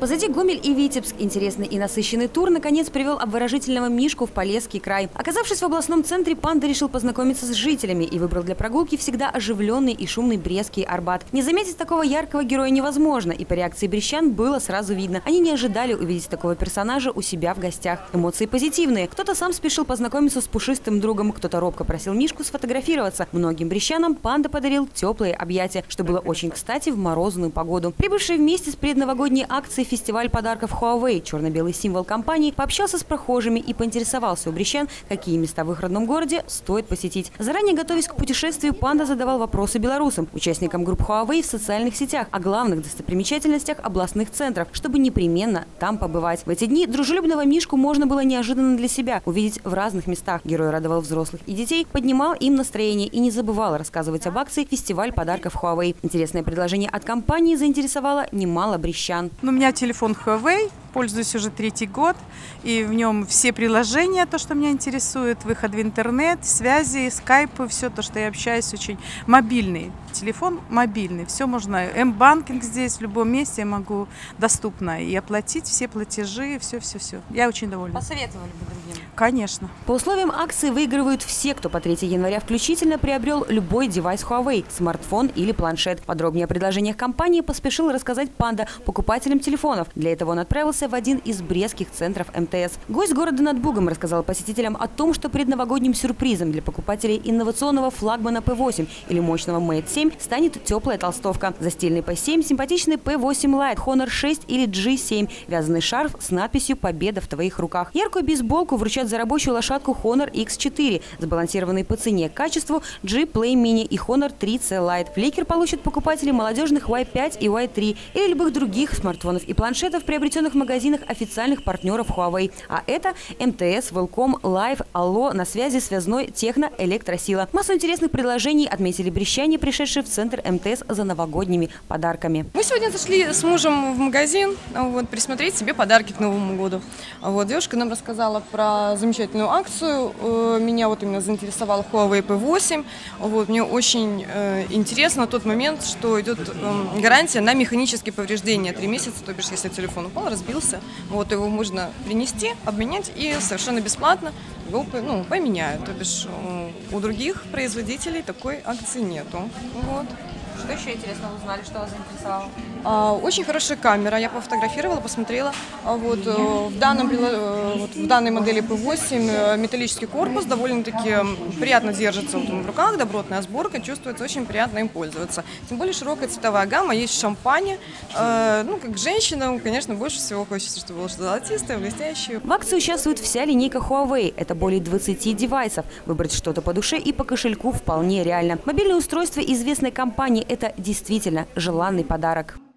Позади Гомель и Витебск. Интересный и насыщенный тур наконец привел обворожительного Мишку в Полесский край. Оказавшись в областном центре, панда решил познакомиться с жителями и выбрал для прогулки всегда оживленный и шумный Брестский Арбат. Не заметить такого яркого героя невозможно, и по реакции брестчан было сразу видно. Они не ожидали увидеть такого персонажа у себя в гостях. Эмоции позитивные. Кто-то сам спешил познакомиться с пушистым другом, кто-то робко просил Мишку сфотографироваться. Многим брестчанам панда подарил теплые объятия, что было очень кстати в морозную погоду. Прибывший вместе с предновогодней акцией фестиваль подарков Huawei, черно-белый символ компании, пообщался с прохожими и поинтересовался у брестчан, какие места в их родном городе стоит посетить. Заранее готовясь к путешествию, панда задавал вопросы белорусам, участникам групп Huawei в социальных сетях, о главных достопримечательностях областных центров, чтобы непременно там побывать. В эти дни дружелюбного Мишку можно было неожиданно для себя увидеть в разных местах. Герой радовал взрослых и детей, поднимал им настроение и не забывал рассказывать об акции «Фестиваль подарков Huawei». Интересное предложение от компании заинтересовало немало брестчан. У меня телефон Huawei, пользуюсь уже 3-й год, и в нем все приложения, то, что меня интересует, выход в интернет, связи, скайпы, все то, что я общаюсь, очень мобильный. Телефон мобильный, все можно, М-банкинг здесь, в любом месте я могу доступно и оплатить все платежи, все. Я очень довольна. Посоветовали бы другим? Конечно. По условиям акции выигрывают все, кто по 3 января включительно приобрел любой девайс Huawei, смартфон или планшет. Подробнее о предложениях компании поспешил рассказать панда покупателям телефонов. Для этого он отправился в один из брестских центров МТС. Гость города над Бугом рассказал посетителям о том, что предновогодним сюрпризом для покупателей инновационного флагмана P8 или мощного Mate 7 станет теплая толстовка. За стильный P7 симпатичный P8 Lite, Honor 6 или G7, вязаный шарф с надписью «Победа в твоих руках». Яркую бейсболку вручат за рабочую лошадку Honor X4, сбалансированный по цене качеству G-Play Mini и Honor 3C Lite. Фликер получат покупатели молодежных Y5 и Y3 или любых других смартфонов и планшетов, приобретенных в магазинах официальных партнеров Huawei. А это МТС, Велком, Лайф, Алло, на связи, связной, Техно, Электросила. Массу интересных предложений отметили брестчане, пришедшие в центр МТС за новогодними подарками. Мы сегодня зашли с мужем в магазин присмотреть себе подарки к Новому году. Девушка нам рассказала про замечательную акцию. Меня именно заинтересовал Huawei P8. Мне очень интересно тот момент, что идет гарантия на механические повреждения 3 месяца, то бишь если телефон упал, разбился, его можно принести, обменять и совершенно бесплатно его поменяют. То бишь у других производителей такой акции нету. Что еще интересного узнали, что вас заинтересовало? Очень хорошая камера, я пофотографировала, посмотрела. В данной модели P8 металлический корпус довольно-таки приятно держится в руках, добротная сборка, чувствуется очень приятно им пользоваться. Тем более широкая цветовая гамма, есть шампань. Как женщина, конечно, больше всего хочется, чтобы было что-то золотистое, блестящее. В акции участвует вся линейка Huawei. Это более 20 девайсов. Выбрать что-то по душе и по кошельку вполне реально. Мобильное устройство известной компании – это действительно желанный подарок.